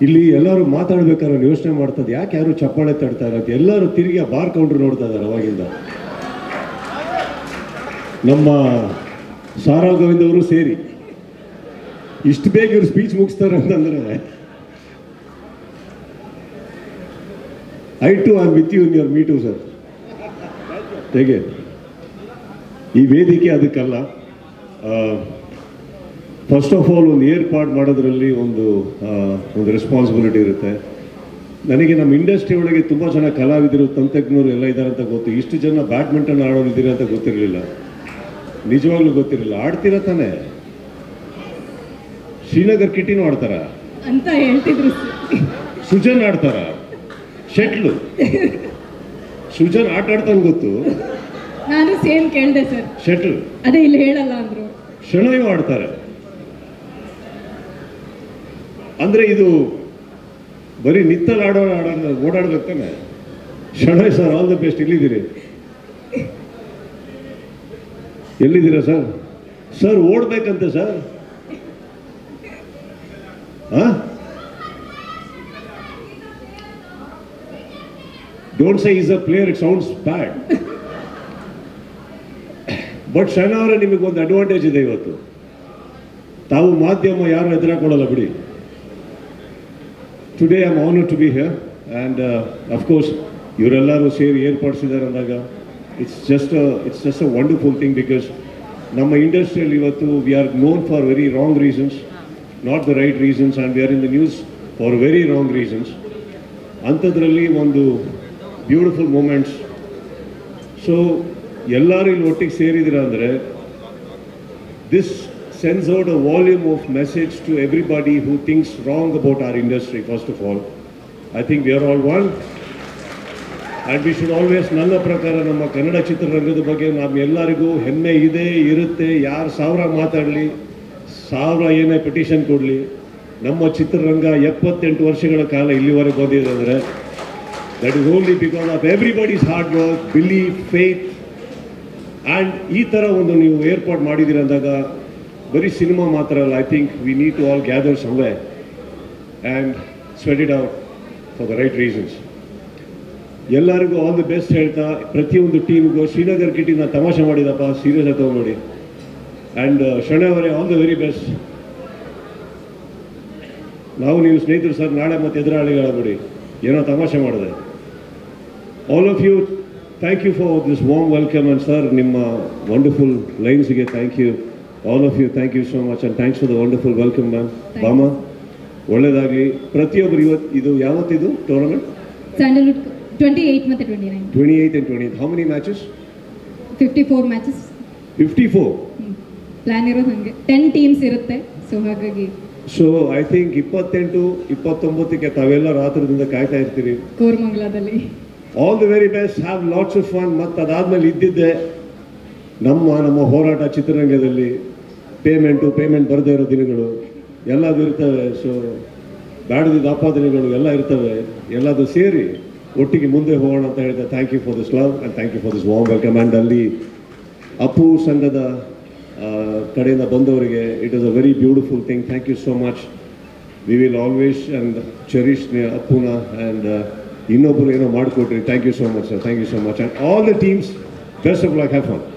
ಇಲ್ಲಿ ಎಲ್ಲರೂ ಮಾತಾಡ್ಬೇಕಾದ್ರೆ ಯೋಚನೆ ಮಾಡ್ತದೆ, ಯಾಕೆ ಯಾರು ಚಪ್ಪಾಳೆ ತಡ್ತಾ ಇರತ್ತೆ, ಎಲ್ಲರೂ ತಿರುಗಿ ಆ ಬಾರ್ ಕೌಂಟ್ರ್ ನೋಡ್ತಾ ಇದ್ದಾರೆ ಅವಾಗಿಂದ. ನಮ್ಮ ಸಾರಾ ಗೋವಿಂದ್ ಅವರು ಸೇರಿ ಇಷ್ಟು ಬೇಗ ಇವ್ರು ಸ್ಪೀಚ್ ಮುಗಿಸ್ತಾರೆ ಅಂತಂದ್ರೆ, I too am with you in your me too sir. ಹೇಗೆ ಈ ವೇದಿಕೆ ಅದಕ್ಕಲ್ಲ. ಫಸ್ಟ್ ಆಫ್ ಆಲ್ ಒಂದು ಏರ್ಪಾಡು ಮಾಡೋದ್ರಲ್ಲಿ ಒಂದು ರೆಸ್ಪಾನ್ಸಿಬಿಲಿಟಿ ಇರುತ್ತೆ. ನನಗೆ ನಮ್ಮ ಇಂಡಸ್ಟ್ರಿ ಒಳಗೆ ತುಂಬ ಜನ ಕಲಾವಿದರು, ತಂತ್ರಜ್ಞರು ಎಲ್ಲ ಇದ್ದಾರೆ ಅಂತ ಗೊತ್ತು. ಇಷ್ಟು ಜನ ಬ್ಯಾಡ್ಮಿಂಟನ್ ಆಡೋರಿದ್ದೀರಿ ಅಂತ ಗೊತ್ತಿರಲಿಲ್ಲ, ನಿಜವಾಗ್ಲೂ ಗೊತ್ತಿರಲಿಲ್ಲ. ಆಡ್ತೀರ ತಾನೆ? ಶ್ರೀನಗರ್ ಕಿಟಿನೂ ಆಡ್ತಾರ ಅಂತ ಹೇಳ್ತಿದ್ರು. ಸುಜನ್ ಆಡ್ತಾರ ಶಟ್ಲು. ಸುಜನ್ ಆಟ ಆಡ್ತಾನೆ ಗೊತ್ತು. ನಾನು ಸೇಮ್ ಕೇಳಿದೆ ಸರ್, ಶಟ್ಲ್ ಅದೇ ಇಲ್ಲಿ ಹೇಳಲ್ಲ ಅಂದ್ರು. ಶಣಯು ಆಡ್ತಾರೆ. ಅಂದ್ರೆ ಇದು ಬರೀ ನಿತ್ತಲ್ಲಿ ಓಡಾಡ್ಬೇಕು ತಾನೆ. ಶಣಯ್ ಸರ್, ಆಲ್ ದ ಬೆಸ್ಟ್. ಎಲ್ಲಿದ್ದೀರಾ ಸರ್? ಸರ್ ಓಡ್ಬೇಕಂತೆ sir. Don't say is a player, it sounds bad. But ಶಣ ಅವರೇ, ನಿಮಗೊಂದು ಅಡ್ವಾಂಟೇಜ್ ಇದೆ ಇವತ್ತು. ತಾವು ಮಾಧ್ಯಮ ಯಾರು ಎದುರಾಕೊಳ್ಳಲ್ಲ ಬಿಡಿ. Today I am honoured to be here and of course ಇವರೆಲ್ಲರೂ ಸೇರಿ ಏರ್ಪಡಿಸಿದ್ದಾರೆ ಅಂದಾಗ it's just a wonderful thing. Because ನಮ್ಮ ಇಂಡಸ್ಟ್ರಿಯಲ್ಲಿ ಇವತ್ತು we are known for very wrong reasons, not the right reasons, and we are in the news for very wrong reasons. ಅಂಥದ್ರಲ್ಲಿ ಒಂದು beautiful moments. So ಎಲ್ಲರೂ ಇಲ್ಲಿ ಒಟ್ಟಿಗೆ ಸೇರಿದಿರ ಅಂದರೆ, this sends out a volume of message to everybody who thinks wrong about our industry. First of all, I think we are all one and we should always, ನನ್ನ ಪ್ರಕಾರ ನಮ್ಮ ಕನ್ನಡ ಚಿತ್ರರಂಗದ ಬಗ್ಗೆ ನಮ್ಮೆಲ್ಲರಿಗೂ ಹೆಮ್ಮೆ ಇದೆ, ಇರುತ್ತೆ. ಯಾರು 1000 ಮಾತಾಡಲಿ, 1000 ಏನೇ ಪಿಟಿಷನ್ ಕೊಡಲಿ, ನಮ್ಮ ಚಿತ್ರರಂಗ 78 ವರ್ಷಗಳ ಕಾಲ ಇಲ್ಲಿವರೆಗೆ ಬಂದಿದೆ ಅಂದರೆ that is only because of everybody's hard work, belief, faith. And ಈ ಥರ ಒಂದು ನೀವು ಏರ್ಪಾಡು ಮಾಡಿದ್ದೀರ ಅಂದಾಗ ಬರೀ ಸಿನಿಮಾ ಮಾತ್ರ ಅಲ್ಲ, I think we need to all gather somewhere and sweat it out for the right reasons. ಎಲ್ಲರಿಗೂ ಆಲ್ ದಿ ಬೆಸ್ಟ್ ಹೇಳ್ತಾ, ಪ್ರತಿಯೊಂದು ಟೀಮ್ಗೂ ಶ್ರೀನಗರ್ ಕಿಟಿನ ತಮಾಷೆ ಮಾಡಿದಪ್ಪ, ಸೀರಿಯಸ್ ಆಗಿ ತೊಗೊಂಡು. ಆ್ಯಂಡ್ ಶಣೆ ಅವರೇ, ಆಲ್ ದ ವೆರಿ ಬೆಸ್ಟ್. ನಾವು ನೀವು ಸ್ನೇಹಿತರು ಸರ್, ನಾಳೆ ಮತ್ತೆ ಎದುರಾಳಿಗಳಾಗ್ಬಿಡಿ, ಏನೋ ತಮಾಷೆ ಮಾಡಿದೆ. All of you, thank you for this warm welcome. And sir, ನಿಮ್ಮ ವಂಡರ್ಫುಲ್ ಲೈನ್ಸ್ಗೆ thank you. All of you, thank you so much and thanks for the wonderful welcome ma'am. ಬಾಮ, ಒಳ್ಳೆಯದಾಗಲಿ ಪ್ರತಿಯೊಬ್ಬರು. ಇದು ಯಾವತ್ತಿದು ಟೂರ್ನಮೆಂಟ್? ಸ್ಯಾಂಡಲ್ವುಡ್ 28 ಮತ್ತು 29. 28 and 29. How many matches? 54 matches. 54 plan ಇರೋದು ಹಾಗೆ 10 teams ಇರುತ್ತೆ. ಸೊ ಹಾಗಾಗಿ ಐ ಥಿಂಕ್ 28, 29ಕ್ಕೆ ತಾವೆಲ್ಲ ರಾತ್ರಿದಿಂದ ಕಾಯ್ತಾ ಇರ್ತೀರಿ ಕೋರಮಂಗಲದಲ್ಲಿ. All the very best, have lots of fun. ಮತ್ತು ಅದಾದ್ಮೇಲೆ ಇದ್ದಿದ್ದೆ ನಮ್ಮ ಹೋರಾಟ ಚಿತ್ರರಂಗದಲ್ಲಿ ಪೇಮೆಂಟ್ ಬರದೇ ಇರೋ ದಿನಗಳು ಎಲ್ಲದು ಇರ್ತವೆ. ಸೊ ಬ್ಯಾಡದಿದ್ದ ಆಪಾದನೆಗಳು ಎಲ್ಲ ಇರ್ತವೆ. ಎಲ್ಲದು ಸೇರಿ ಒಟ್ಟಿಗೆ ಮುಂದೆ ಹೋಗೋಣ ಅಂತ ಹೇಳಿದೆ. Thank you for this love and thank you for this warm welcome. And ಅಲ್ಲಿ ಅಪ್ಪು ಸಂಘದ ಕಡೆಯಿಂದ ಬಂದವರಿಗೆ it is a very beautiful thing. Thank you so much. We will always and cherish ಅಪ್ಪುನ ಆ್ಯಂಡ್ ಇನ್ನೊಬ್ಬರು ಏನೋ ಮಾಡಿಕೊಟ್ರಿ. Thank you so much sir, thank you so much. And all the teams, best of luck, have fun.